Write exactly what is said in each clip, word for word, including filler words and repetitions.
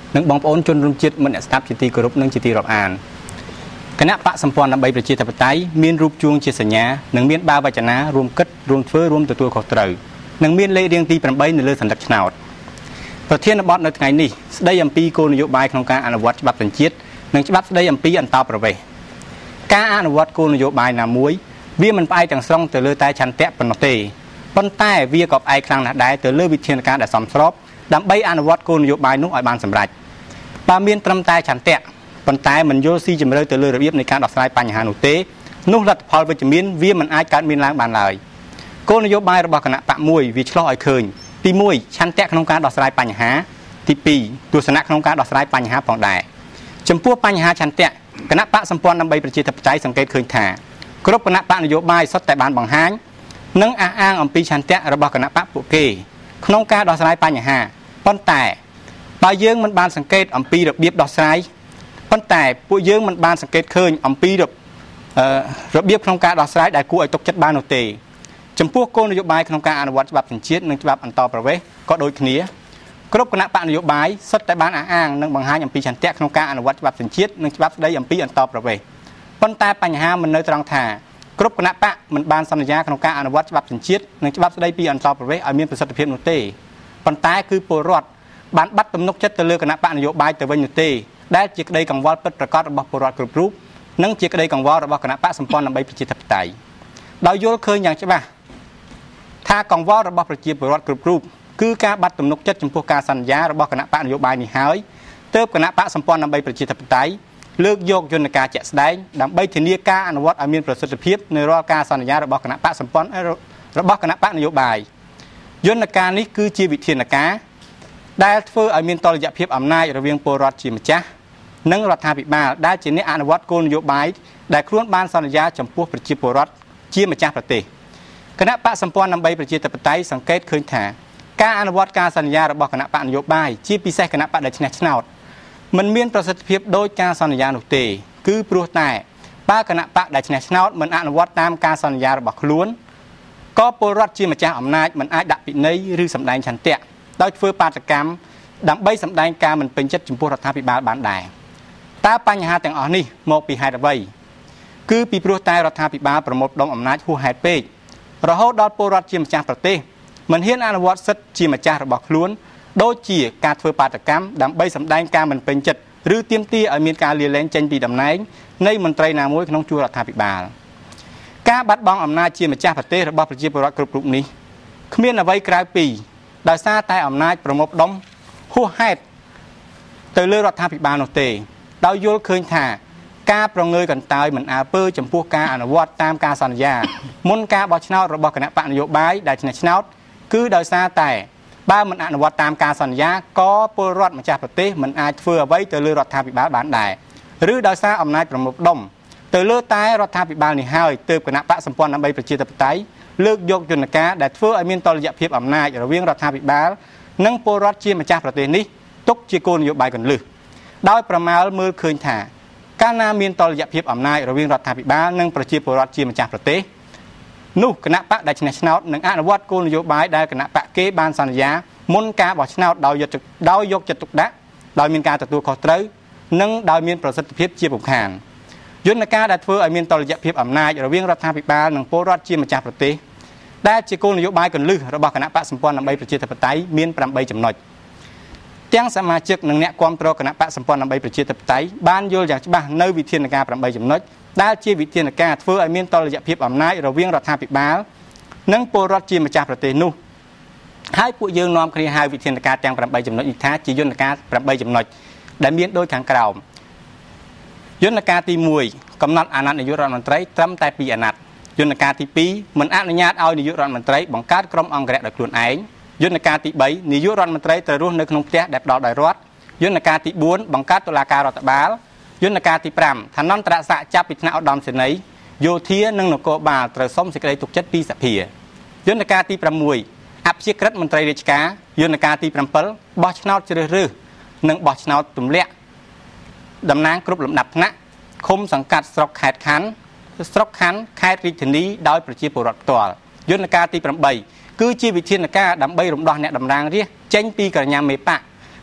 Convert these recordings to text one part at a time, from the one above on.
នឹងបងប្អូនជនរួមជាតិមិនអ្នកស្ដាប់ជាទីគោរពនិងជាទីរាប់អានគណៈបកសម្ព័ន្ធដើម្បីប្រជាធិបតេយ្យមានរូបជួងជាសញ្ញានិងមានបាវចនារួមគិតរួមធ្វើរួមទទួលខុសត្រូវនិងមានលេខរៀងទីeightនៅលើសន្លឹកឆ្នោតប្រធានបទនៅថ្ងៃនេះស្ដីអំពីគោលនយោបាយក្នុងការអនុវត្តច្បាប់បញ្ជាតិនិងច្បាប់ស្ដីអំពីអន្តោប្រវេសន៍ការអនុវត្តគោលនយោបាយណាមួយវាមិនផ្អែកទាំងស្រុងទៅលើតែឆន្ទៈប៉ុណ្ណោះទេប៉ុន្តែវាក៏ផ្អែកខ្លាំងណាស់ដែរទៅលើវិធានការដែលសមស្របដើម្បីអនុវត្តគោលនយោបាយនោះឲ្យបានសម្រេចបើមានត្រឹមតែឆន្ទៈប៉ុន្តែមិនយល់ស៊ីជម្រៅទៅលើរបៀបនៃការដោះស្រាយបញ្ហានោះទេនោះលទ្ធផលវិជ្ជមានវាមិនអាចកើតមានឡើងបានឡើយគោលនយោបាយរបស់គណៈបកមួយវាឆ្លោះឲ្យឃើញទីoneឆន្ទៈក្នុងការដោះស្រាយបញ្ហាទីtwoទស្សនៈក្នុងការដោះស្រាយបញ្ហាផងដែរចំពោះបញ្ហាឆន្ទៈគណៈបកសម្ព័ន្ធដើម្បីប្រជាធិបតេយ្យសង្កេតឃើញថាគ្រប់គណៈបកនយោបាយសុទ្ធតែបានបង្ហាញនិងអះអាងអំពីឆន្ទៈរបស់គណៈបកពួកគេក្នុងការដោះស្រាយបញ្ហាប៉ុន្តែបើយើងមិនបានសង្កេតអំពីរបៀបដោះស្រាយប៉ុន្តែពួកយើងមិនបានសង្កេតឃើញអំពីរបៀបក្នុងការដោះស្រាយដែលគួរឲ្យទុកចិត្តបាននោះទេចំពោះគោលនយោបាយក្នុងការអនុវត្តច្បាប់បញ្ជាតិនិងច្បាប់អន្តោប្រវេសន៍ក៏ដូចគ្នាគ្រប់គណៈបកនយោបាយសុទ្ធតែបានអះអាងនិងបង្ហាញអំពីឆន្ទៈក្នុងការអនុវត្តច្បាប់បញ្ជាតិនិងច្បាប់ស្ដីអំពីអន្តោប្រវេសន៍ប៉ុន្តែបញ្ហាមិននៅត្រង់ថាគ្រប់គណៈបកមិនបានសន្យាក្នុងការអនុវត្តច្បាប់បញ្ជាតិនិងច្បាប់ស្ដីពីអន្តោប្រវេសន៍ឲ្យមានប្រសិទ្ធភាពនោះទេប៉ុន្តែគឺពលរដ្ឋបានបាត់ទំនុកចិត្តទៅលើគណៈបកនយោបាយទៅវិញនោះទេដែលជាក្តីកង្វល់ពិតប្រាកដរបស់ពលរដ្ឋគ្រប់រូបនិងជាក្តីកង្វល់របស់គណៈបកសម្ព័ន្ធដើម្បីប្រជាធិបតេយ្យដោយយល់ឃើញយ៉ាងច្បាស់ថាកង្វល់របស់ប្រជាពលរដ្ឋគ្រប់រូបគឺការបាត់ទំនុកចិត្តចំពោះការសន្យារបស់គណៈបកនយោបាយនេះហើយទើបគណៈបកសម្ព័ន្ធដើម្បីប្រជាធិបតេយ្យលើកយកយន្តការជាក់ស្ដែងដើម្បីធានាការអនុវត្តឲ្យមានប្រសិទ្ធភាពនៅរាល់ការសន្យារបស់គណៈបកសម្ព័ន្ធរបស់គណៈបកនយោបាយយន្តការនេះគឺជាវិធានការដែលធ្វើឲ្យមានតុល្យភាពអំណាចរវាងពលរដ្ឋជាម្ចាស់និងរដ្ឋាភិបាលដែលជាអ្នកអនុវត្តគោលនយោបាយដែលខ្លួនបានសន្យាចំពោះប្រជាពលរដ្ឋជាម្ចាស់ប្រទេសគណៈបកសម្ព័ន្ធដើម្បីប្រជាធិបតេយ្យសង្កេតឃើញថាការអនុវត្តការសន្យារបស់គណៈបកនយោបាយជាពិសេសគណៈបកដែលឈ្នះឆ្នោតមិនមានប្រសិទ្ធភាពដោយការសន្យានោះទេគឺព្រោះតែបើគណៈបកដែលឈ្នះឆ្នោតមិនអនុវត្តតាមការសន្យារបស់ខ្លួនក៏ពលរដ្ឋជាម្ចាស់អំណាចមិនអាចដាក់ពិន័យឬសម្ដែងឆន្ទៈដោយធ្វើបាតកម្មដើម្បីសម្ដែងការមិនពេញចិត្តចំពោះរដ្ឋាភិបាលបានដែរតើបញ្ហាទាំងអស់នេះមកពីហេតុអ្វីគឺពីព្រោះតែរដ្ឋាភិបាលប្រមូលផ្ដុំអំណាចហួសហេតុពេករហូតដល់ពលរដ្ឋជាម្ចាស់ប្រទេសមិនហ៊ានអនុវត្តសិទ្ធិជាម្ចាស់របស់ខ្លួនដូចជាការធ្វើបាតកម្មដើម្បីសម្ដែងការមិនពេញចិត្តឬទាមទារឲ្យមានការលាលែងចេញពីតំណែងនៃមន្ត្រីណាមួយក្នុងជួររដ្ឋាភិបាលការបាត់បង់អំណាចជាម្ចាស់ប្រទេសរបស់ប្រជាពលរដ្ឋគ្រប់រូបនេះគ្មានអ្វីក្រៅពីដោយសារតែអំណាចប្រមូលផ្ដុំហួសហេតុទៅលើរដ្ឋាភិបាលនោះទេដោយយល់ឃើញថាការប្រងើយកន្តើយមិនអើពើចំពោះការអនុវត្តតាមការសន្យាមុនការបោះឆ្នោតរបស់គណៈបកនយោបាយដែលឈ្នះឆ្នោតគឺដោយសារតែបើមិនអនុវត្តតាមការសន្យាក៏ពលរដ្ឋម្ចាស់ប្រទេសមិនអាចធ្វើអ្វីទៅលើរដ្ឋាភិបាលបានដែរឬដោយសារអំណាចប្រមូលផ្ដុំទៅលើតែរដ្ឋាភិបាលនេះហើយទើបគណៈបកសម្ព័ន្ធដើម្បីប្រជាធិបតេយ្យលើកយកយន្តការដែលធ្វើឲ្យមានតុល្យភាពអំណាចរវាងរដ្ឋាភិបាលនិងពលរដ្ឋជាម្ចាស់ប្រទេសនេះទុកជាគោលនយោបាយកន្លឹះដោយប្រមាលមើលឃើញថាកាលណាមានតុល្យភាពអំណាចរវាងរដ្ឋាភិបាលនិងប្រជាពលរដ្ឋជាម្ចាស់ប្រទេសនោះគណៈបកដែលឈ្នះឆ្នោតនឹងអនុវត្តគោលនយោបាយដែលគណៈបកគេបានសន្យាមុនការបោះឆ្នោតដោយយកដោយយកចិត្តទុកដាក់ដោយមានការទទួលខុសត្រូវនិងដោយមានប្រសិទ្ធភាពជាពំខានយន្តការដែលធ្វើឲ្យមានតុល្យភាពអំណាចរវាងរដ្ឋាភិបាលនិងពលរដ្ឋជាម្ចាស់ប្រទេសដែលជាគោលនយោបាយកន្លឹះរបស់គណៈបកសម្ព័ន្ធដើម្បីប្រជាធិបតេយ្យមានeightចំណុចទាំងសមាជិកនិងអ្នកគាំទ្រគណៈបកសម្ព័ន្ធដើម្បីប្រជាធិបតេយ្យបានយល់យ៉ាងច្បាស់នៅវិធានការeightចំណុចដែលជាវិធានការធ្វើឲ្យមានតុល្យភាពអំណាចរវាងរដ្ឋាភិបាលនិងពលរដ្ឋជាម្ចាស់ប្រទេសនោះហើយពួកយើងនាំគ្នាហៅវិធានការទាំងeightចំណុចនេះថាជាយន្តការeightចំណុចដែលមានដូចខាងក្រោមយន្តការទីoneកំណត់អាណត្តិនាយករដ្ឋមន្ត្រីត្រឹមតែtwoអាណត្តិយន្តការទីtwoមិនអនុញ្ញាតឲ្យនាយករដ្ឋមន្ត្រីបង្កើតក្រុមអង្គរៈដោយខ្លួនឯងយន្តការទីthreeនាយករដ្ឋមន្ត្រីត្រូវរស់នៅក្នុងផ្ទះដែលផ្ដល់ដោយរដ្ឋយន្តការទីfourបង្កើតតុលាការរដ្ឋបាលយន្តការទីfiveឋានន្តរស័ក្តិចាប់ពីថ្នាក់ឧត្តមសេនីយ៍យោធានិងនគរបាលត្រូវសុំសេចក្តីទុកចិត្តពីសភាយន្តការទីsixអព្យាក្រឹតមន្ត្រីរាជការយន្តការទីsevenបោះឆ្នោតជ្រើសរើសនិងបោះឆ្នោតទម្លាក់តំណាងគ្រប់លំដាប់ថ្នាក់ឃុំសង្កាត់ស្រុកខេត្តខណ្ឌស្រុកខណ្ឌខេត្តរាជធានីដោយប្រជាពលរដ្ឋផ្ទាល់យន្តការទីeightគឺជាវិធានការដើម្បីរំដោះអ្នកតំណាងរាស្ត្រចេញពីក្រញាំមេបក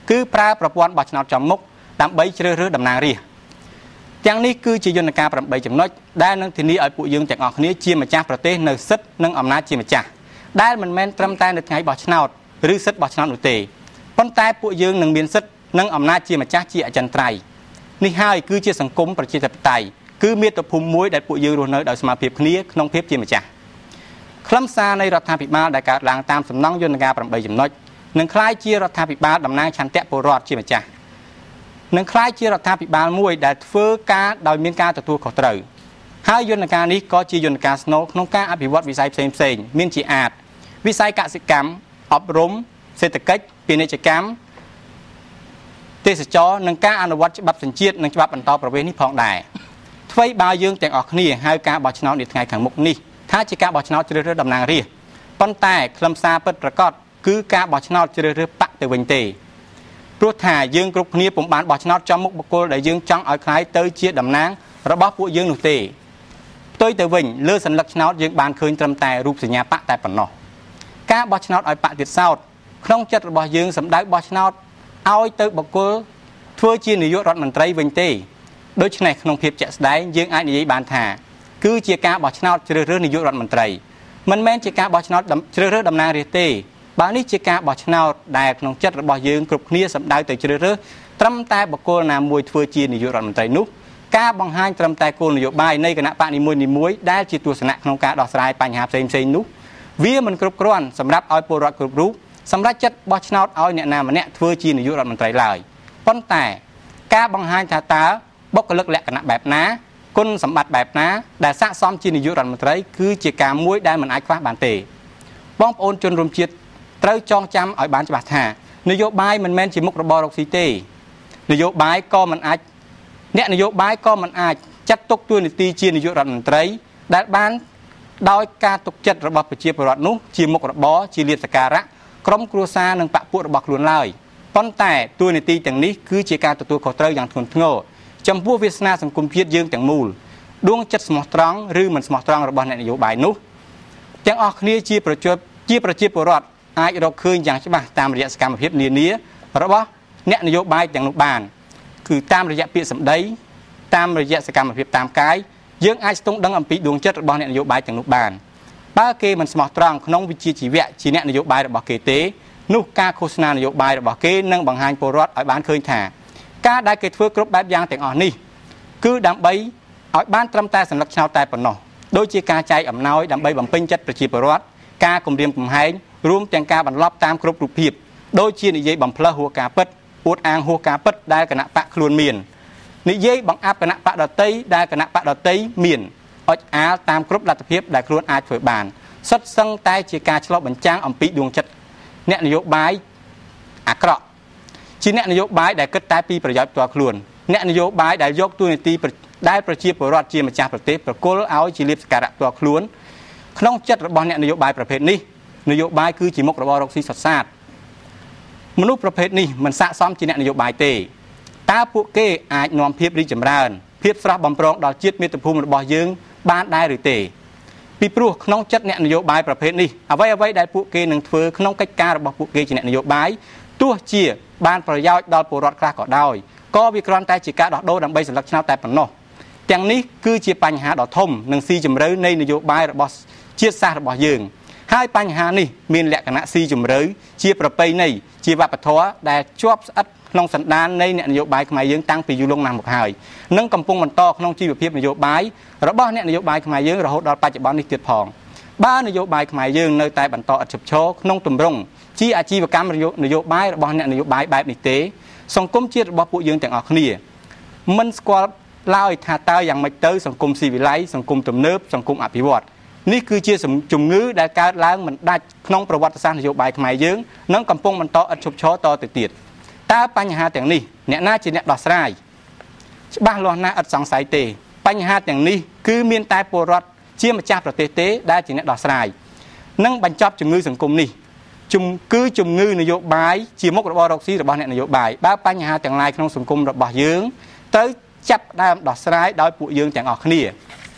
គឺប្រើប្រព័ន្ធបោះឆ្នោតចំមុខដើម្បីជ្រើសរើសតំណាងរាស្ត្រទាំងនេះគឺជាយន្តការប្រាំបីចំណុចដែលនឹងធានាឲ្យពួកយើងទាំងអស់គ្នាជាម្ចាស់ប្រទេសនៅសិទ្ធិនិងអំណាចជាម្ចាស់ដែលមិនមែនត្រឹមតែនៅថ្ងៃបោះឆ្នោតឬសិទ្ធិបោះឆ្នោតនោះទេប៉ុន្តែពួកយើងនឹងមានសិទ្ធិនិងអំណាចជាម្ចាស់ជាអចិន្ត្រៃយ៍នេះហើយគឺជាសង្គមប្រជាធិបតេយ្យគឺមាតុភូមិមួយដែលពួកយើងរស់នៅដោយស្មារតីគ្នាក្នុងភាពជាម្ចាស់ខ្លឹមសារនៃរដ្ឋាភិបាលដែលកើតឡើងតាមសំណង់យន្តការប្រាំបីចំណុចនឹងក្លាយជារដ្ឋាភិបាលតំណាងឆន្ទៈពលរដ្ឋជាម្ចាស់នឹងក្លាយជារដ្ឋាភិបាលមួយដែលធ្វើការដោយមានការទទួលខុសត្រូវហើយយន្តការនេះក៏ជាយន្តការស្នូលក្នុងការអភិវឌ្ឍវិស័យផ្សេងផ្សេងមានជាអាចវិស័យកសិកម្មអប់រំសេដ្ឋកិច្ចពាណិជ្ជកម្មទេសចរនិងការអនុវត្តច្បាប់សញ្ជាតិនិងច្បាប់បន្តប្រវេសនេះផងដែរអ្វីបើយើងទាំងអស់គ្នាហៅការបោះឆ្នោតនាថ្ងៃខាងមុខនេះថាជាការបោះឆ្នោតជ្រើសរើសតំណាងរាស្ត្រប៉ុន្តែខ្លឹមសារពិតប្រាកដគឺការបោះឆ្នោតជ្រើសរើសបកទៅវិញទេព្រោះថាយើងគ្រប់គ្នាពុំបានបោះឆ្នោតចំមុខបុគ្គលដែលយើងចង់ឲ្យคล้ายទៅជាតំណាងរបស់ពួកយើងនោះទេផ្ទុយទៅវិញលើសัญลักษณ์ឆ្នោតយើងបានឃើញត្រឹមតែរូបសញ្ញាបកតែប៉ុណ្ណោះការបោះឆ្នោតឲ្យបកទៀតសោតក្នុងចិត្តរបស់យើងសម្ដៅបោះឆ្នោតឲ្យទៅបុគ្គលធ្វើជានាយករដ្ឋមន្ត្រីវិញទេដូច្នេះក្នុងភាពជាក់ស្ដែងយើងអាចនិយាយបានថាគឺជាការបោះឆ្នោតជ្រើសរើសនាយករដ្ឋមន្ត្រីមិនមែនជាការបោះឆ្នោតជ្រើសរើសតំណាងរាស្ត្រទេបើនេះជាការបោះឆ្នោតដែលក្នុងចិត្តរបស់យើងគ្រប់គ្នាសម្ដៅទៅជ្រើសរើសត្រឹមតែបុគ្គលណាមួយធ្វើជានាយករដ្ឋមន្ត្រីនោះការបង្ហាញត្រឹមតែគោលនយោបាយនៃគណៈបកនីមួយៗដែលជាទស្សនៈក្នុងការដោះស្រាយបញ្ហាផ្សេងៗនោះវាមិនគ្រប់គ្រាន់សម្រាប់ឲ្យពលរដ្ឋគ្រប់រូបសម្រាប់ចិត្តបោះឆ្នោតឲ្យអ្នកណាម្នាក់ធ្វើជានាយករដ្ឋមន្ត្រីឡើយប៉ុន្តែការបង្ហាញថាតើបុគ្គលិកលក្ខណៈបែបណាគុណសម្បត្តិបែបណាដែលស័ក្តិសមជានាយករដ្ឋមន្ត្រីគឺជាការមួយដែលមិនអាចខ្វះបានទេបងប្អូនជនរួមជាតិត្រូវចងចាំឲ្យបានច្បាស់ថានយោបាយមិនមែនជាមុខរបររកស៊ីទេនយោបាយក៏មិនអាចអ្នកនយោបាយក៏មិនអាចចាត់ទុកតួនាទីជានាយករដ្ឋមន្ត្រីដែលបានដោយការទុកចិត្តរបស់ប្រជាពលរដ្ឋនោះជាមុខរបរជាលាភសក្ការៈក្រុមគ្រួសារនិងបព្វពួករបស់ខ្លួនឡើយប៉ុន្តែតួនាទីទាំងនេះគឺជាការទទួលខុសត្រូវយ៉ាងធ្ងន់ធ្ងរចំពោះវាសនាសង្គមជាតិយើងទាំងមូលដួងចិត្តស្មោះត្រង់ឬមិនស្មោះត្រង់របស់អ្នកនយោបាយនោះទាំងអស់គ្នាជាប្រជាជាប្រជាពលរដ្ឋអាចរកឃើញយ៉ាងច្បាស់តាមរយៈសកម្មភាពនានារបស់អ្នកនយោបាយទាំងនោះបានគឺតាមរយៈពាក្យសម្ដីតាមរយៈសកម្មភាពតាមកាយយើងអាចស្ទង់ដឹងអំពីដួងចិត្តរបស់អ្នកនយោបាយទាំងនោះបានបើគេមិនស្មោះត្រង់ក្នុងវិជ្ជាជីវៈជាអ្នកនយោបាយរបស់គេទេនោះការឃោសនានយោបាយរបស់គេនឹងបង្ហាញពលរដ្ឋឲ្យបានឃើញថាការដែលគេធ្វើគ្រប់បែបយ៉ាងទាំងអស់នេះគឺដើម្បីឲ្យបានត្រឹមតែសញ្ញាឆ្នោតតែប៉ុណ្ណោះដូចជាការចែកអំណោយដើម្បីបំពេញចិត្តប្រជាពលរដ្ឋការគំរាមកំហែងរួមទាំងការបន្លប់តាមគ្រប់រូបភាពដូចជានិយាយបំផ្លើសហួសការពិតអួតអាងហួសការពិតដែលគណៈបកខ្លួនមាននិយាយបង្អាប់គណៈបកដតីដែលគណៈបកដតីមានអុចអាលតាមគ្រប់លទ្ធភាពដែលខ្លួនអាចធ្វើបានសុទ្ធសឹងតែជាការឆ្លុះបញ្ចាំងអំពីដួងចិត្តអ្នកនយោបាយអាក្រក់ជាអ្នកនយោបាយដែលគិតតែពីប្រយោជន៍ផ្ទាល់ខ្លួនអ្នកនយោបាយដែលយកទូនាទីដែលប្រជាពលរដ្ឋជាម្ចាស់ប្រទេសប្រគល់ឲ្យជាលាភសក្ការៈផ្ទាល់ខ្លួនក្នុងចិត្តរបស់អ្នកនយោបាយប្រភេទនេះនយោបាយគឺជាមុខរបររកស៊ីសុទ្ធសាធមនុស្សប្រភេទនេះមិនស័ក្តិសមជាអ្នកនយោបាយទេតើពួកគេអាចនាំភាពរីកចម្រើនភាពស្រស់បំព្រងដល់ជាតិមាតុភូមិរបស់យើងបានដែរឬទេពីព្រោះក្នុងចិត្តអ្នកនយោបាយប្រភេទនេះអ្វីអ្វីដែលពួកគេនឹងធ្វើក្នុងកិច្ចការរបស់ពួកគេជាអ្នកនយោបាយទោះជាបានប្រយោជន៍ដល់ពលរដ្ឋខ្លះក៏ដោយក៏វាគ្រាន់តែជាការដោះដូរដើម្បីសន្លឹកឆ្នោតតែប៉ុណ្ណោះទាំងនេះគឺជាបញ្ហាដ៏ធំនិងស៊ីជម្រៅនៃនយោបាយរបស់ជាតិសាសន៍របស់យើងហើយបញ្ហានេះមានលក្ខណៈស៊ីជម្រៅជាប្រពៃណីជាវប្បធម៌ដែលជាប់ស្អិតក្នុងសន្តាននៃអ្នកនយោបាយខ្មែរយើងតាំងពីយូរលង់ណាស់មកហើយនិងកំពុងបន្តក្នុងជីវភាពនយោបាយរបស់អ្នកនយោបាយខ្មែរយើងរហូតដល់បច្ចុប្បន្ននេះទៀតផងបើនយោបាយខ្មែរយើងនៅតែបន្តឥតឈប់ឈរក្នុងទម្រង់ជាអាជីវកម្មនយោបាយរបស់អ្នកនយោបាយបែបនេះទេសង្គមជាតិរបស់ពួកយើងទាំងអស់គ្នាមិនស្គាល់ឡើយថាតើយ៉ាងម៉េចទៅសង្គមស៊ីវិល័យសង្គមទំនើបសង្គមអភិវឌ្ឍនេះគឺជាជំងឺដែលកើតឡើងមិនដាច់ក្នុងប្រវត្តិសាស្ត្រនយោបាយខ្មែរយើងនិងកំពុងបន្តឥតឈប់ឈរតទៅទៀតតើបញ្ហាទាំងនេះអ្នកណាជាអ្នកដោះស្រាយច្បាស់លាស់ណាស់ឥតសង្ស័យទេបញ្ហាទាំងនេះគឺមានតែពលរដ្ឋជាម្ចាស់ប្រទេសទេដែលជាអ្នកដោះស្រាយនិងបញ្ចប់ជំងឺសង្គមនេះជំគឺជំងឺនយោបាយជាមុខរបររកស៊ីរបស់អ្នកនយោបាយបើបញ្ហាទាំងឡាយក្នុងសង្គមរបស់យើងត្រូវចាប់ដើមដោះស្រាយដោយពួកយើងទាំងអស់គ្នា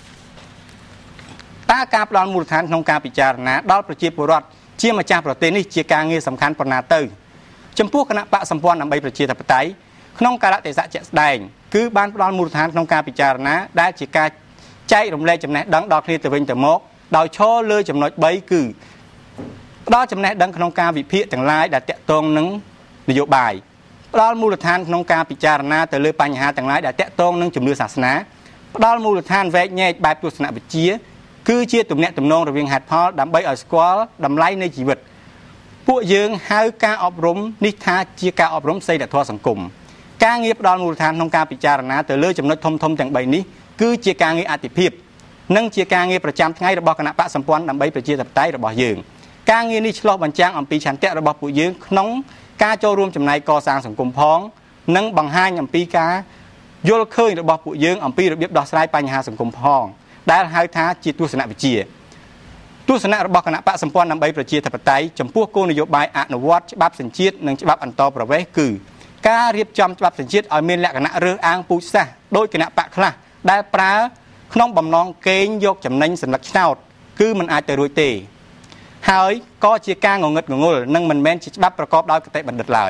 តើការផ្ដល់មូលដ្ឋានក្នុងការពិចារណាដល់ប្រជាពលរដ្ឋជាម្ចាស់ប្រទេសនេះជាការងារសំខាន់ប៉ុណ្ណាទៅចំពោះគណៈបកសម្ព័ន្ធដើម្បីប្រជាធិបតេយ្យក្នុងកាលៈទេសៈជាក់ស្ដែងគឺបានផ្ដល់មូលដ្ឋានក្នុងការពិចារណាដែលជាការចែករំលែកចំណេះដឹងដល់គ្នាទៅវិញទៅមកដោយឈរលើចំណុចបីគឺផ្ដល់ចំណេះដឹងក្នុងការវិភាគទាំងឡាយដែលតាក់ទងនឹងនយោបាយផ្ដល់មូលដ្ឋានក្នុងការពិចារណាទៅលើបញ្ហាទាំងឡាយដែលតាក់ទងនឹងជំនឿសាសនាផ្ដល់មូលដ្ឋានវែកញែកបែបទស្សនវិជ្ជាគឺជាទំនាក់ទំនងរវាងហេតុផលដើម្បីឲ្យស្គាល់តម្លៃនៃជីវិតពួកយើងហៅការអប់រំនេះថាជាការអប់រំសីលធម៌សង្គមការងារផ្ដល់មូលដ្ឋានក្នុងការពិចារណាទៅលើចំណុចធំធំទាំងបីនេះគឺជាការងារអតិភិបនិងជាការងារប្រចាំថ្ងៃរបស់គណៈបកសម្ព័ន្ធដើម្បីប្រជាធិបតេយ្យរបស់យើងការងារនេះឆ្លុះបញ្ចាំងអំពីឆន្ទៈរបស់ពួកយើងក្នុងការចូលរួមចំណែកកសាងសង្គមផងនិងបង្ហាញអំពីការយល់ឃើញរបស់ពួកយើងអំពីរបៀបដោះស្រាយបញ្ហាសង្គមផងដែលហៅថាជាទស្សនវិជ្ជាទស្សនៈរបស់គណៈបកសម្ព័ន្ធដើម្បីប្រជាធិបតេយ្យចំពោះគោលនយោបាយអនុវត្តច្បាប់សញ្ជាតិនិងច្បាប់អន្តរប្រវេសន៍គឺការរៀបចំច្បាប់សញ្ជាតិឲ្យមានលក្ខណៈរើសអើងពូជសាសន៍ដោយគណៈបកខ្លះដែលប្រើក្នុងបំណងកេងយកចំណេញសន្លឹកឆ្នោតគឺមិនអាចទៅរួចទេហើយក៏ជាការងងឹតងងល់និងមិនមែនជាច្បាប់ប្រកបដោយគតិបណ្ឌិតឡើយ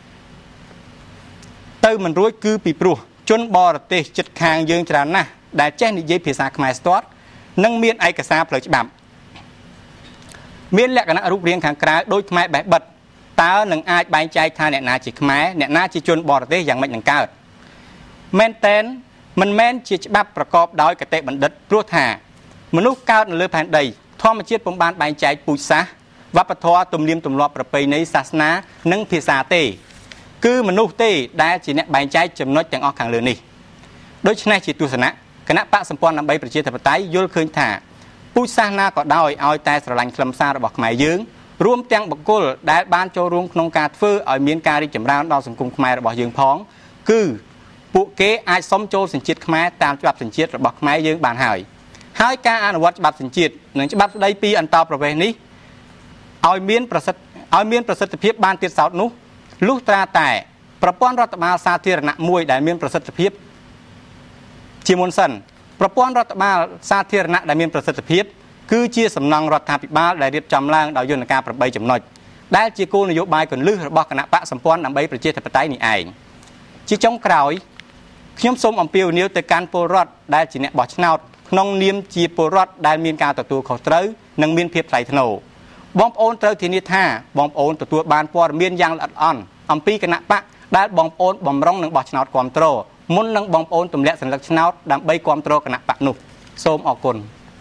ទៅមិនរួចគឺពីព្រោះជនបរទេសជិតខាងយើងច្រើនណាស់ដែលចេះនិយាយភាសាខ្មែរស្ទាត់និងមានឯកសារផ្លូវច្បាប់មានលក្ខណៈរូបរាងខាងក្រៅដូចខ្មែរបេះបិទតើនឹងអាចបែងចែកថាអ្នកណាជាខ្មែរអ្នកណាជាជនបរទេសយ៉ាងម៉េចនឹងកើតមែនតែនមិនមែនជាច្បាប់ប្រកបដោយគតិបណ្ឌិតព្រោះថាមនុស្សកើតនៅលើផែនដីធម្មជាតិពុំបានបែងចែកពូជសាសន៍វប្បធម៌ទំនៀមទម្លាប់ប្រពៃណីសាសនានិងភាសាទេគឺមនុស្សទេដែលជាអ្នកបែងចែកចំណុចទាំងអស់ខាងលើនេះដូច្នេះជាទស្សនៈគណៈបកសម្ព័ន្ធដើម្បីប្រជាធិបតេយ្យយល់ឃើញថាពូជសាសនាក៏ដោយឲ្យតែស្រឡាញ់ខ្លឹមសាររបស់ខ្មែរយើងរួមទាំងបុគ្គលដែលបានចូលរួមក្នុងការធ្វើឲ្យមានការរីកចម្រើនដល់សង្គមខ្មែររបស់យើងផងគឺពួកគេអាចសុំចូលសញ្ជាតិខ្មែរតាមច្បាប់សញ្ជាតិរបស់ខ្មែរយើងបានហើយហើយការអនុវត្តច្បាប់សញ្ជាតិនិងច្បាប់ស្តីពីអន្តរប្រវេសន៍នេះឲ្យមានប្រសិទ្ធឲ្យមានប្រសិទ្ធភាពបានទៀតសោតនោះលុះត្រាតែប្រព័ន្ធរដ្ឋបាលសាធារណៈមួយដែលមានប្រសិទ្ធភាពជាមុនសិនប្រព័ន្ធរដ្ឋបាលសាធារណៈដែលមានប្រសិទ្ធភាពគឺជាសំណង់រដ្ឋាភិបាលដែលរៀបចំឡើងដោយយន្តការប្រាំបីចំណុចដែលជាគោលនយោបាយគន្លឹះរបស់គណៈបកសម្ព័ន្ធដើម្បីប្រជាធិបតេយ្យនេះឯងជាចុងក្រោយខ្ញុំសូមអំពាវនាវទៅកាន់ពលរដ្ឋដែលជាអ្នកបោះឆ្នោតក្នុងនាមជាពលរដ្ឋដែលមានការទទួលខុសត្រូវនិងមានភាពថ្លៃថ្នូរបងប្អូនត្រូវធានាថាបងប្អូនទទួលបានព័ត៌មានយ៉ាងល្អិតល្អន់អំពីគណៈបកដែលបងប្អូនបំរុងនឹងបោះឆ្នោតគ្រប់គ្រងមុននឹងបងប្អូនទម្លាក់សញ្ញាឆ្នោតដើម្បីគ្រប់គ្រងគណៈបកនោះសូមអរគុណ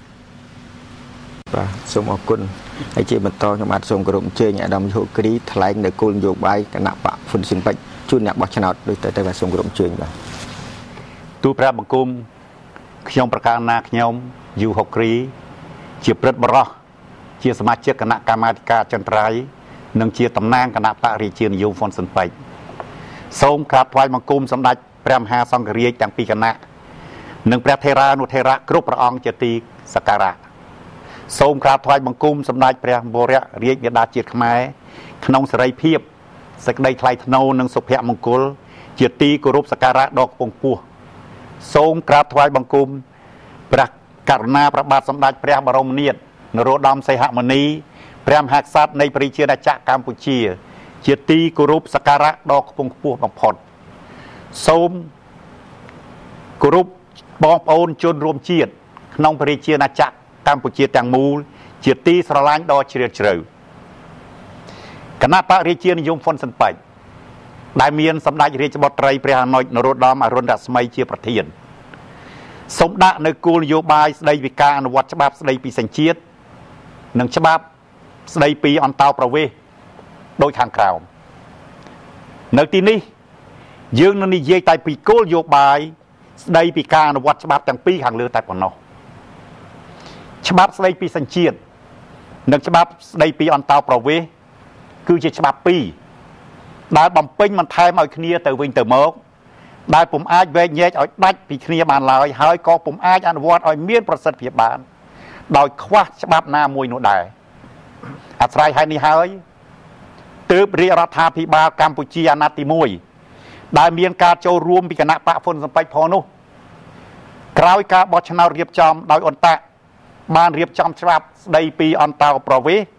បាទសូមអរគុណហើយជាបន្តខ្ញុំបាទសូមគោរពអញ្ជើញអាដាមយុគ្រីថ្លែងនៅគោលនយោបាយគណៈបក Funcinpec ជូនអ្នកបោះឆ្នោតដូចទៅទៅបាទសូមគោរពអញ្ជើញបាទទូព្រះបង្គំខ្ញុំប្រកាសណាខ្ញុំយុគ្រីជាព្រឹទ្ធបរិះជាសមាជិកគណៈកម្មាធិការចន្ទ្រៃនិងជាតំណាងគណៈបករាជានិយម Funcinpec សូមក្រាបថ្វាយបង្គំសម្ដេចព្រះមហាសង្ឃរាជទាំងពីរគណៈនិងព្រះថេរានុថេរៈគ្រប់ព្រះអង្គជាទីសក្ការៈសូមក្រាបថ្វាយបង្គំសម្ដេចព្រះវរៈរាជបិតាជាតិខ្មែរក្នុងសេរីភាពសេចក្តីថ្លៃថ្នូរនិងសុភមង្គលជាទីគោរពសក្ការៈដ៏ខ្ពង់ខ្ពស់សូមក្រាបថ្វាយបង្គំព្រះករុណាព្រះបាទសម្ដេចព្រះបរមនាថនរោត្តមសីហមុនីព្រះមហាក្សត្រនៃប្រជាណាចក្រកម្ពុជាជាទីគោរពសក្ការៈដ៏ខ្ពង់ខ្ពស់បំផុតសូមគោរពបងប្អូនជនរួមជាតិក្នុងប្រជាណាចក្រកម្ពុជាទាំងមូលជាទីស្រឡាញ់ដ៏ជ្រាលជ្រៅគណៈបករាជានិយម Funcinpec ដែលមានសម្ដេចរាជបុត្រីព្រះអនុជនរោត្តមអរុណរស្មីជាប្រធានសូមដាក់នៅគោលនយោបាយស្តីពីការអនុវត្តច្បាប់ស្តីពីសញ្ជាតិនិងច្បាប់ស្តីពីអន្តោប្រវេសន៍ដូចខាងក្រោមនៅទីនេះយើងនឹងនិយាយតែពីគោលនយោបាយស្តីពីការអនុវត្តច្បាប់ទាំងពីរខាងលើតែប៉ុណ្ណោះច្បាប់ស្តីពីសញ្ជាតិនិងច្បាប់ស្តីពីអន្តោប្រវេសន៍គឺជាច្បាប់ពីរដែលបំពេញបន្ថែមឲ្យគ្នាទៅវិញទៅមកដែលពុំអាចវែកញែកឲ្យដាច់ពីគ្នាបានឡើយហើយក៏ពុំអាចអនុវត្តឲ្យមានប្រសិទ្ធភាពបានដោយខ្វះច្បាប់ណាមួយនោះដែរអាស្រ័យហេតុនេះហើយទើបរាជរដ្ឋាភិបាលកម្ពុជាអាណត្តិទីមួយដែលមានការចូលរួមពីគណៈបក Funcinpec ផងនោះក្រោយការបោះឆ្នោតរៀបចំដោយអន្តៈបានរៀបចំច្បាប់ស្តីពីអន្តោប្រវេសន៍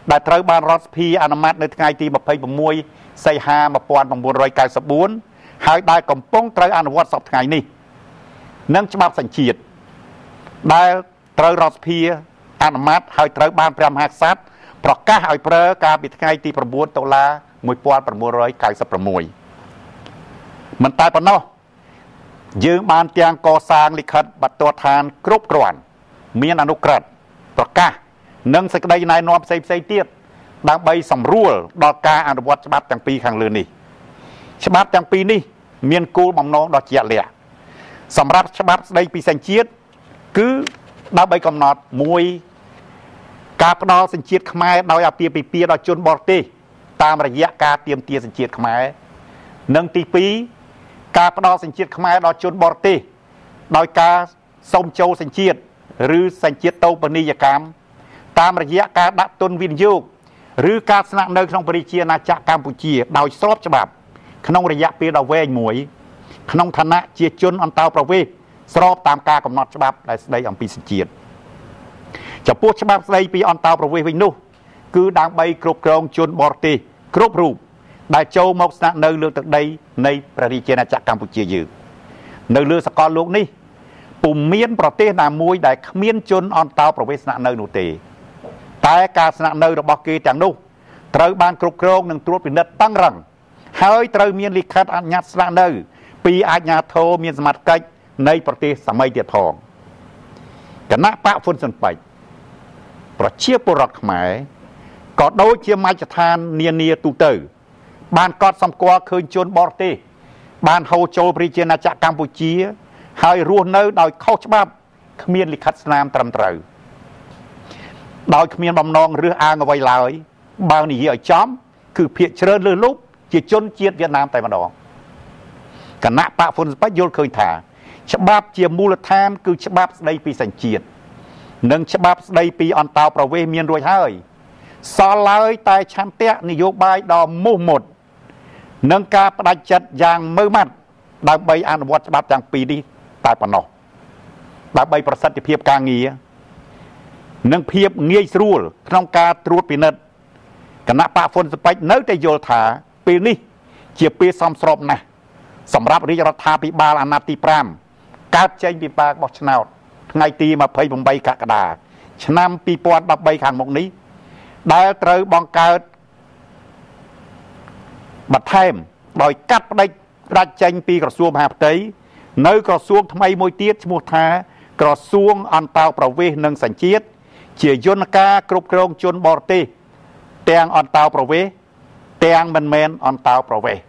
ដែលត្រូវបានរដ្ឋសភាអនុម័តនៅថ្ងៃទីยี่สิบหกសីហាnineteen ninety-fourហើយដែលកំពុងត្រូវអនុវត្តសប្តាហ៍ថ្ងៃនេះនិងច្បាប់សញ្ជាតិដែលត្រូវរដ្ឋសភាអនុម័តហើយត្រូវបានព្រះមហាក្សត្រប្រកាសឲ្យប្រើកាលពីថ្ងៃទីnineតុលាnineteen ninety-sixមិនតែប៉ុណ្ណោះយើងបានទាំងកសាងលិខិតបទដ្ឋានគ្រប់គ្រាន់មានអនុក្រឹត្យប្រកាសនិងសេចក្តីណែនាំផ្សេងផ្សេងទៀតដើម្បីសម្រួលដល់ការអនុវត្តច្បាប់ទាំងពីរខាងលើនេះច្បាប់ទាំងពីរនេះមានគោលបំណងដ៏ជាក់លាក់សម្រាប់ច្បាប់ស្តីពីសញ្ជាតិគឺដើម្បីកំណត់មួយការផ្ដល់សញ្ជាតិខ្មែរដោយអាពាហ៍ពិពាហ៍ដល់ជនបរទេសតាមរយៈការទាមទារសញ្ជាតិខ្មែរនិងទីពីរការផ្ដល់សញ្ជាតិខ្មែរដល់ជនបរទេសដោយការសុំចូលសញ្ជាតិឬសញ្ជាតិតូបនីយកម្មតាមរយៈការដាក់ទុនវិនិយោគឬការស្នាក់នៅក្នុងប្រជាណាចក្រកម្ពុជាដោយស្របច្បាប់ក្នុងរយៈពេលដ៏វែងមួយក្នុងឋានៈជាជនអន្តោប្រវេសន៍ស្របតាមការកំណត់ច្បាប់ដែលស្តីអំពីសញ្ជាតិចំពោះច្បាប់ស្តីពីអន្តោប្រវេសន៍វិញនោះគឺដើម្បីគ្រប់គ្រងជនបរទេសគ្រប់រូបដែលចូលមកស្នាក់នៅលើទឹកដីនៃព្រះរាជាណាចក្រកម្ពុជាយើងនៅលើសកលលោកនេះពុំមានប្រទេសណាមួយដែលគ្មានជនអន្តោប្រវេសន៍ស្នាក់នៅនោះទេតែការស្នាក់នៅរបស់គេទាំងនោះត្រូវបានគ្រប់គ្រងនិងត្រួតពិនិត្យតឹងរ៉ឹងហើយត្រូវមានលិខិតអនុញ្ញាតស្នាក់នៅពីអាជ្ញាធរមានសមត្ថកិច្ចនៃប្រទេសសម័យទៀតផងគណៈបកហ៊ុនស៊ិនប៉ិចប្រជាពលរដ្ឋខ្មែរក៏ដូចជាមជ្ឈដ្ឋាននានាទូទៅបានកត់សម្គាល់ឃើញជនបរទេសបានហូរចូលប្រជាណាចក្រកម្ពុជាហើយរស់នៅដោយខុសច្បាប់គ្មានលិខិតស្នាមត្រឹមត្រូវដោយគ្មានបំណងរើសអើងអ្វីឡើយបើនិយាយឲ្យចំគឺភាគច្រើនលើសលប់ជាជនជាតិវៀតណាមតែម្ដងគណៈបកហ៊ុនស៊ិនប៉ិចយល់ឃើញថាច្បាប់ជាមូលដ្ឋានគឺច្បាប់ស្តីពីសញ្ជាតិនិងច្បាប់ស្តីពីអន្តោប្រវេសន៍មានរួចហើយសល់ឡើយតែឆន្ទៈនយោបាយដ៏មោះមុតនិងការបដិចិត្តយ៉ាងម៉ឺម៉ាត់ដើម្បីអនុវត្តច្បាប់ទាំងពីរនេះតែប៉ុណ្ណោះដើម្បីប្រសិទ្ធភាពការងារនិងភាពងាយស្រួលក្នុងការត្រួតពិនិត្យគណៈបកហ៊ុនស៊ិនប៉ិចនៅតែយល់ថាពេលនេះជាពេលសមស្របណាស់សម្រាប់រាជរដ្ឋាភិបាលអាណត្តិទីfiveកើតចេញពីបារបោះឆ្នោតថ្ងៃទីtwenty-eightកក្កដាឆ្នាំtwenty thirteenខាងមុខនេះដែលត្រូវបង្កើតបន្ថែមដោយកាត់ផ្តាច់ផ្ដាច់ចេញពីក្រសួងមហាផ្ទៃនៅក្រសួងថ្មីមួយទៀតឈ្មោះថាក្រសួងអន្តោប្រវេសន៍និងសញ្ជាតិជាយន្តការគ្រប់គ្រងជនបរទេសទាំងអន្តោប្រវេសន៍ទាំងមិនមែនអន្តោប្រវេសន៍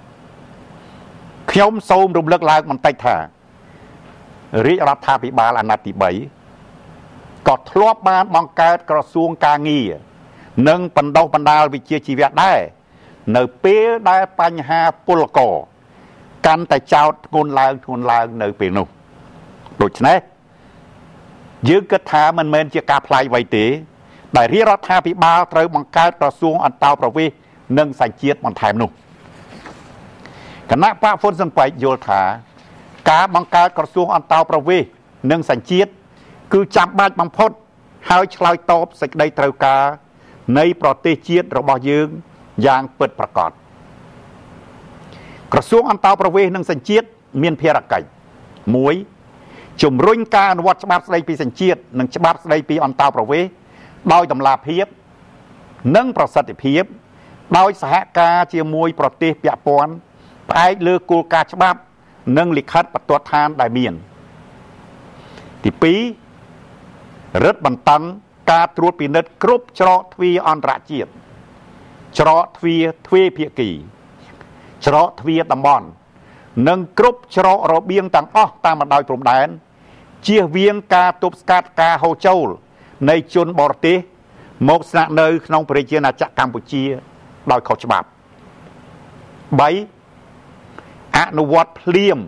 ខ្ញុំសូមរំលឹកឡើងបន្តិចថារាជរដ្ឋាភិបាលអាណត្តិទីthreeក៏ធ្លាប់បានបង្កើតក្រសួងការងារនិងបណ្ដុះបណ្ដាលវិជ្ជាជីវៈដែរនៅពេលដែលបញ្ហាពលករកាន់តែចោទធ្ងន់ឡើងធ្ងន់ឡើងនៅពេលនោះដូច្នេះយើងគិតថាមិនមែនជាការផ្លាយអ្វីទេដែលរាជរដ្ឋាភិបាលត្រូវបង្កើតក្រសួងអន្តោប្រវេសន៍និងសញ្ជាតិបន្ថែមនោះគណៈបកហ៊ុនស៊ិនប៉ិចយល់ថាការបង្កើតក្រសួងអន្តោប្រវេសន៍និងសញ្ជាតិគឺចាំបាច់បំផុតហើយឆ្លើយតបសេចក្តីត្រូវការនៃប្រទេសជាតិរបស់យើងយ៉ាងពិតប្រាកដក្រសួងអន្តោប្រវេសន៍និងសញ្ជាតិមានភារកិច្ចមួយជំរុញការអនុវត្តច្បាប់ស្តីពីសញ្ជាតិនិងច្បាប់ស្តីពីអន្តោប្រវេសន៍ដោយតម្លាភាពនិងប្រសិទ្ធភាពដោយសហការជាមួយប្រទេសពាក់ព័ន្ធផ្អែកលើគោលការណ៍ច្បាប់និងលិខិតបទដ្ឋានដែលមានទីtwoរឹតបន្តឹងការត្រួតពិនិត្យគ្រប់ច្រកទ្វារអន្តរជាតិច្រកទ្វារទ្វេភាគីច្រកទ្វារតំបន់និងគ្រប់ច្រករបៀងទាំងអស់តាមបណ្ដោយព្រំដែនជៀសវាងការទប់ស្កាត់ការហូរចូលនៃជនបរទេសមកស្នាក់នៅក្នុងប្រជាណាចក្រកម្ពុជាដោយខុសច្បាប់threeអនុវត្តភ្លាម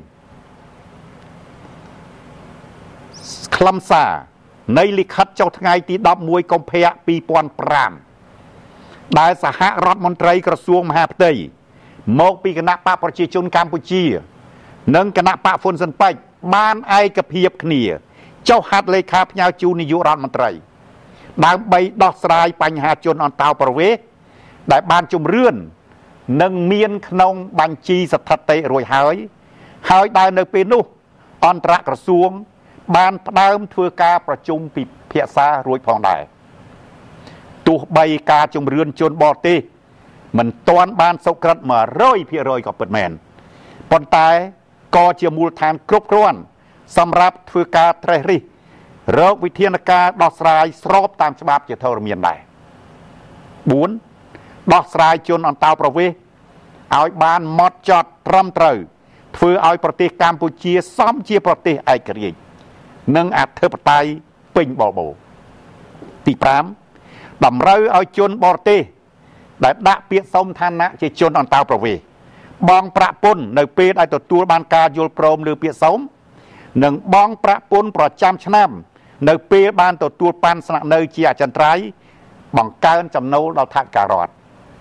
ខ្លឹមសារនៃលិខិតចុះថ្ងៃទីelevenកុម្ភៈtwo thousand fiveដែលសហរដ្ឋមន្ត្រីក្រសួងមហាផ្ទៃមកពីគណៈបកប្រជាជនកម្ពុជានិងគណៈបកហ៊ុនស៊ិនប៉ិចបានឯកភាពគ្នាចុះហត្ថលេខាផ្ញើជូននាយករដ្ឋមន្ត្រីដើម្បីដោះស្រាយបញ្ហាជនអន្តោប្រវេសន៍ដែលបានជំរឿននិងមានក្នុងបញ្ជីស្ថិតិរួចហើយហើយដែលនៅពេលនោះអន្តរក្រសួងបានផ្ដើមធ្វើការប្រជុំពិភាក្សារួចផងដែរទោះបីការជំរឿនជនបរទេសមិនទាន់បានសុក្រិត một trăm phần trăm ក៏ពិតមែនប៉ុន្តែក៏ជាមូលដ្ឋានគ្រប់គ្រាន់សម្រាប់ធ្វើការត្រេះរិះរកវិធានការដោះស្រាយស្របតាមច្បាប់ជាធរមានដែរ bốn ដោះស្រាយជនអន្តោប្រវេសន៍ឲ្យបានម៉ត់ចត់ត្រឹមត្រូវធ្វើឲ្យប្រទេសកម្ពុជាសមជាប្រទេសឯករាជ្យនិងអធិបតេយ្យពេញបលបោទី ห้า តម្រូវឲ្យជនបរទេសដែលដាក់ពាក្យសុំឋានៈជាជនអន្តោប្រវេសន៍បង់ប្រាក់ពន្ធនៅពេលដែលទទួលបានការយល់ព្រមលើពាក្យសុំនិងបង់ប្រាក់ពន្ធប្រចាំឆ្នាំនៅពេលបានទទួលបានស្នាក់នៅជាអចិន្ត្រៃយ៍បង្កើនចំណូលដល់ថវិការដ្ឋ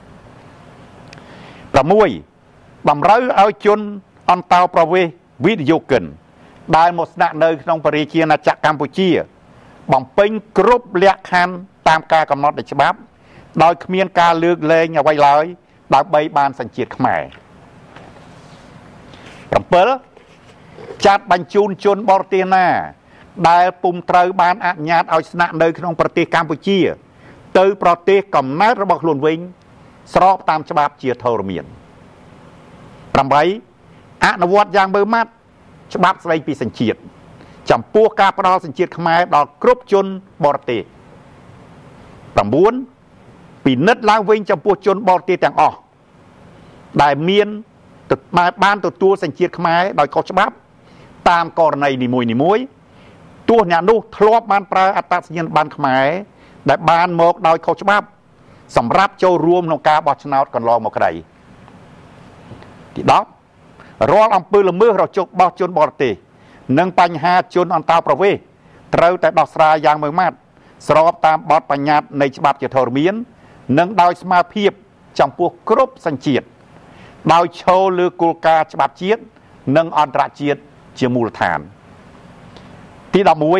sáu តម្រូវឲ្យជនអន្តោប្រវេសន៍វិនិយោគិនដែលមកស្នាក់នៅក្នុងប្រជាណាចក្រកម្ពុជាបំពេញគ្រប់លក្ខខណ្ឌតាមការកំណត់នៃច្បាប់ដោយគ្មានការលើកលែងអ្វីឡើយដើម្បីបានសញ្ជាតិខ្មែរ 7 ចាត់បញ្ជូនជនបរទេសណាដែលពុំត្រូវបានអនុញ្ញាតឲ្យស្នាក់នៅក្នុងប្រទេសកម្ពុជាទៅប្រទេសកំណើតរបស់ខ្លួនវិញស្របតាមច្បាប់ជាធរមាន 8 អនុវត្តយ៉ាងម៉ឺម៉ាត់ច្បាប់ស្តីពីសញ្ជាតិចំពោះការផ្ដល់សញ្ជាតិខ្មែរដល់គ្រប់ជនបរទេស 9 ពិនិត្យឡើងវិញចំពោះជនបរទេសទាំងអស់ដែលមានបានទទួលសញ្ជាតិខ្មែរដោយខុសច្បាប់តាមករណីនីមួយៗទោះអ្នកនោះធ្លាប់បានប្រើអត្តសញ្ញាណប័ណ្ណខ្មែរដែលបានមកដោយខុសច្បាប់សម្រាប់ចូលរួមក្នុងការបោះឆ្នោតកន្លងមកក្តី ទី 10 រាល់អំពើល្មើសរបស់ជនបរទេសនិងបញ្ហាជនអន្តោប្រវេសន៍ត្រូវតែដោះស្រាយយ៉ាងម៉ឺម៉ាត់ស្របតាមបទបញ្ញត្តិនៃច្បាប់ជាធរមាននិងដោយស្មារតីចំពោះគ្រប់សញ្ជាតិដោយឈលលើគោលការណ៍ច្បាប់ជាតិនិងអន្តរជាតិជាមូលដ្ឋាន ទី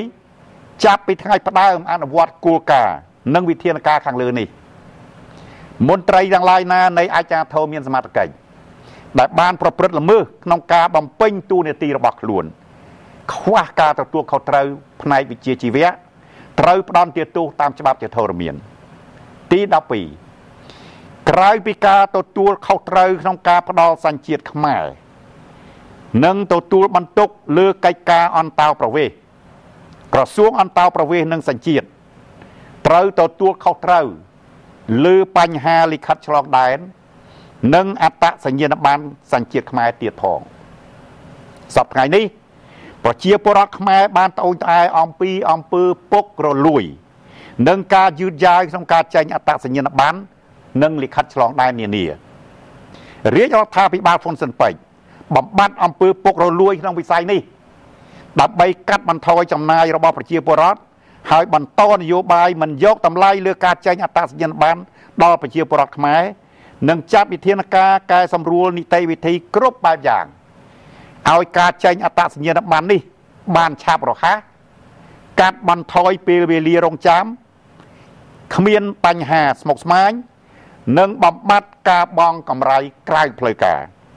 11 ចាប់ពីថ្ងៃផ្ដើមអនុវត្តគោលការណ៍និងវិធានការខាងលើនេះមន្ត្រីទាំងឡាយណានៃអាជ្ញាធរមានសមត្ថកិច្ចដែលបានប្រព្រឹត្តល្មើសក្នុងការបំពេញតួនាទីរបស់ខ្លួនខ្វះការទទួលខុសត្រូវផ្នែកវិជ្ជាជីវៈត្រូវផ្ដន្ទាទោសតាមច្បាប់ជាធរមាន ទី 12 ក្រៅពីការទទួលខុសត្រូវក្នុងការផ្ដល់សញ្ជាតិខ្មែរនិងទទួលបន្ទុកលើកិច្ចការអន្តោប្រវេសន៍ក្រសួងអន្តោប្រវេសន៍និងសញ្ជាតិត្រូវទទួលខុសត្រូវលើបញ្ហាលិខិតឆ្លងដែននិងអត្តសញ្ញាណប័ណ្ណសញ្ជាតិខ្មែរទៀតផងសប្តាហ៍នេះប្រជាពលរដ្ឋខ្មែរបានត្អូញត្អែអំពីអំពើពុករលួយនិងការយឺតយ៉ាវក្នុងការចេញអត្តសញ្ញាណប័ណ្ណនិងលិខិតឆ្លងដែននានារាជរដ្ឋាភិបាលហ៊ុនស៊ិនប៉ិចបំបត្តិអំពើពុករលួយក្នុងវិស័យនេះដើម្បីកាត់បន្ថយចំណាយរបស់ប្រជាពលរដ្ឋហើយបន្តនយោបាយមិនយកតម្លៃលើការចេញអត្តសញ្ញាណប័ណ្ណដល់ប្រជាពលរដ្ឋខ្មែរនិងចាត់វិធានការកែសម្រួលនីតិវិធីគ្រប់បែបយ៉ាងឲ្យការចេញអត្តសញ្ញាណប័ណ្ណនេះបានឆាប់រហ័សកាត់បន្ថយពេលវេលារងចាំគ្មានបញ្ហាស្មុគស្មាញនិងបំបត្តិការបង់កម្រៃក្រៅផ្លូវការ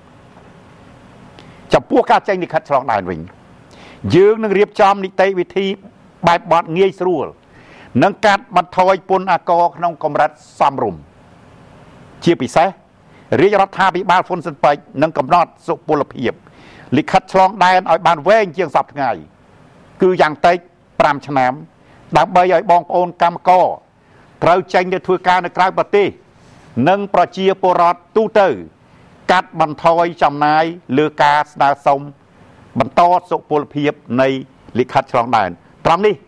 ចំពោះការចេញលិខិតឆ្លងដែនវិញយើងនឹងរៀបចំនីតិវិធីបែបបទងាយស្រួលនិងកាត់បន្ថយពន្ធអាករក្នុងកម្រិតសមរម្យជាពិសេសរាជរដ្ឋាភិបាលហ៊ុនស៊ិនប៉ិចនឹងកំណត់សុពលភាពលិខិតឆ្លងដែនឲ្យបានវែងជាងសប្តាហ៍ថ្ងៃគឺយ៉ាងតិច ห้า ឆ្នាំដើម្បីឲ្យបងប្អូនកម្មករត្រូវចេញទៅធ្វើការនៅក្រៅប្រទេសនិងប្រជាពលរដ្ឋទូទៅកាត់បន្ថយចំណាយលើការស្នើសុំបន្តសុពលភាពនៃលិខិតឆ្លងដែនត្រង់នេះ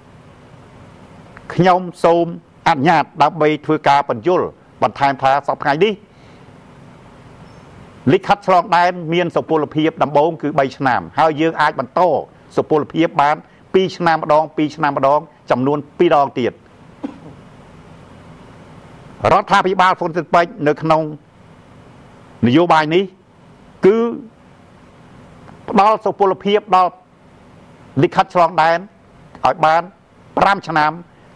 ខ្ញុំសូមអនុញ្ញាតដើម្បីធ្វើការបញ្យល់បន្ថែមថាសប្តាហ៍ថ្ងៃនេះលិខិតឆ្លងដែនមានសុពលភាពដំបូងគឺ 3 ឆ្នាំហើយយើងអាចបន្តសុពលភាពបាន 2 ឆ្នាំម្ដង 2 ឆ្នាំម្ដងចំនួន 2 ដងទៀតរដ្ឋាភិបាលហ៊ុនស៊ិនប៉ិចនៅក្នុងនយោបាយនេះគឺផ្ដល់សុពលភាពដល់លិខិតឆ្លងដែនឲ្យបាន 5 ឆ្នាំ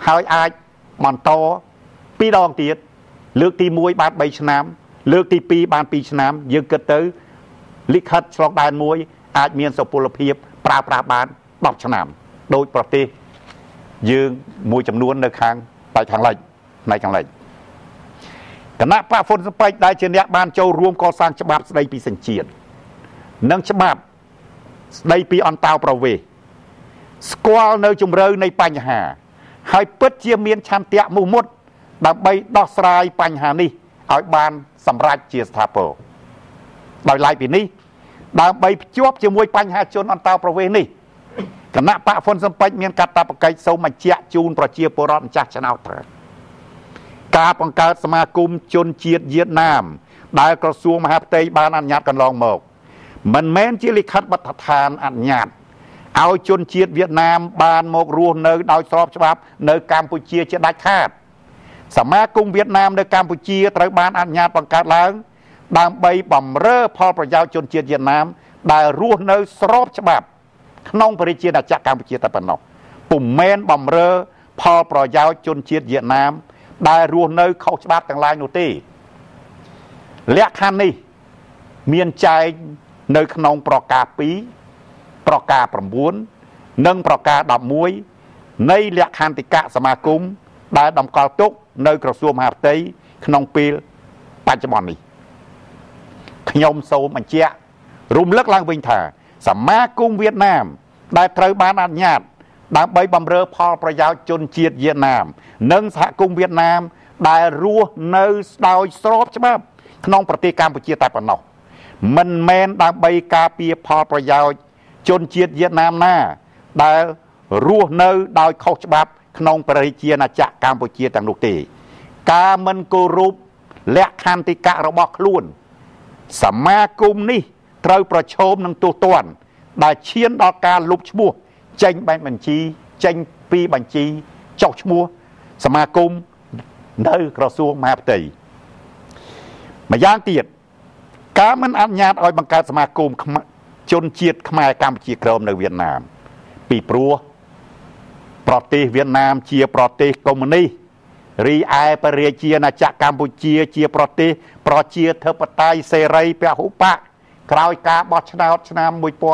ហើយអាចបន្តពីរដងទៀតលើកទីមួយបានបីឆ្នាំលើកទីពីរបានពីរឆ្នាំយើងគិតទៅលិខិតឆ្លងដែនមួយអាចមានសុពលភាពប្រើប្រាស់បានដប់ឆ្នាំដោយប្រទេសយើងមួយចំនួននៅខាងបៃខាងលិចផ្នែកខាងលិចគណៈបកហ៊ុនស៊ិនប៉ិចដែលជាអ្នកបានចូលរួមកសាងច្បាប់ស្ដីពីសញ្ជាតិនិងច្បាប់ស្ដីពីអន្តោប្រវេសន៍ស្គាល់នៅជំរឿនៃបញ្ហាហើយពិតជាមានឆន្ទៈមោះមុតដើម្បីដោះស្រាយបញ្ហានេះឲ្យបានសម្រេចជាស្ថាពរដោយឡែកពីនេះដើម្បីភ្ជាប់ជាមួយបញ្ហាជនអន្តោប្រវេសន៍នេះគណៈបកហ៊ុនស៊ិនប៉ិចមានកាតព្វកិច្ចសូមបញ្ជាក់ជូនប្រជាពលរដ្ឋម្ចាស់ឆ្នោតថាការបង្កើតសមាគមជនជាតិវៀតណាមដែលក្រសួងមហាផ្ទៃបានអនុញ្ញាតកន្លងមកមិនមែនជាលិខិតបទដ្ឋានអនុញ្ញាតឲ្យជនជាតិវៀតណាមបានមករស់នៅដោយស្របច្បាប់នៅកម្ពុជាជាដាច់ខាតសមាគមវៀតណាមនៅកម្ពុជាត្រូវបានអនុញ្ញាតបង្កើតឡើងដើម្បីបម្រើផលប្រយោជន៍ជនជាតិវៀតណាមដែលរស់នៅស្របច្បាប់ក្នុងប្រជាណាចក្រកម្ពុជាតែប៉ុណ្ណោះពុំមែនបម្រើផលប្រយោជន៍ជនជាតិវៀតណាមដែលរស់នៅខុសច្បាប់ទាំងឡាយនោះទេលក្ខខណ្ឌនេះមានចែងនៅក្នុងប្រការពីរប្រការ៩និងប្រការដប់មួយនៃលក្ខន្តិកៈសមាគមដែលតម្កល់ទុកនៅក្រសួងមហាផ្ទៃក្នុងពេលបច្ចុប្បន្ននេះខ្ញុំសូមបញ្ជាក់រំលឹកឡើងវិញថាសមាគមវៀតណាមដែលត្រូវបានអនុញ្ញាតដើម្បីបម្រើផលប្រយោជន៍ជនជាតិវៀតណាមនិងសហគមន៍វៀតណាមដែលរស់នៅដោយស្របច្បាប់ក្នុងប្រទេសកម្ពុជាតែប៉ុណ្ណោះមិនមែនដើម្បីការពារផលប្រយោជន៍ជនជាតិវៀតណាមណាដែលរស់នៅដោយខុសច្បាប់ក្នុងប្រជាណាចក្រកម្ពុជាទាំងនោះទេការមិនគោរពលក្ខន្តិកៈរបស់ខ្លួនសមាគមនេះត្រូវប្រឈមនឹងទោសទណ្ឌដែលឈានដល់ការលុបឈ្មោះចេញបែបបញ្ជីចេញពីបញ្ជីចុះឈ្មោះសមាគមនៅក្រសួងមហាផ្ទៃម្យ៉ាងទៀតការមិនអនុញ្ញាតឲ្យបង្កើតសមាគមជនជាតិខ្មែរកម្ពុជាក្រោមនៅវៀតណាមពីព្រោះប្រទេសវៀតណាមជាប្រទេសកុម្មុយនីសរីឯប្រជាណាចក្រកម្ពុជាជាប្រទេសប្រជាធិបតេយ្យសេរីពហុបកក្រោយការបោះឆ្នោតឆ្នាំ១៩៩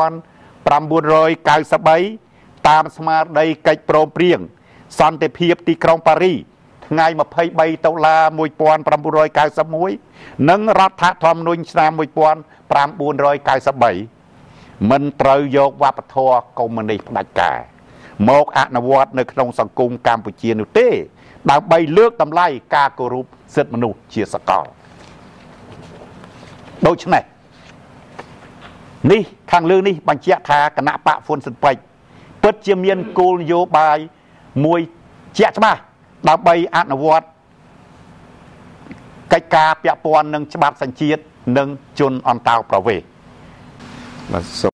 ៣តាមស្មារតីកិច្ចព្រមព្រៀងសន្តិភាពទីក្រុងប៉ារីសថ្ងៃម្ភៃបីតុលា១៩៩១និងរដ្ឋធម្មនុញ្ញឆ្នាំ១៩៩៣មិនត្រូវយកវប្បធម៌កុម្មុយនីសផ្ដាច់ការមកអនុវត្តនៅក្នុងសង្គមកម្ពុជានោះទេដើម្បីលើកតម្លៃការគោរពសិទ្ធិមនុស្សជាសកលដូច្នេះនេះខាងលើនេះបញ្ជាក់ថាគណៈបកហ៊ុនស៊ិនប៉ិចពិតជាមានគោលនយោបាយមួយជាក់ច្បាស់ដើម្បីអនុវត្តកិច្ចការពាក់ព័ន្ធនឹងច្បាប់សញ្ជាតិនិងជនអន្តោប្រវេសន៍បាទ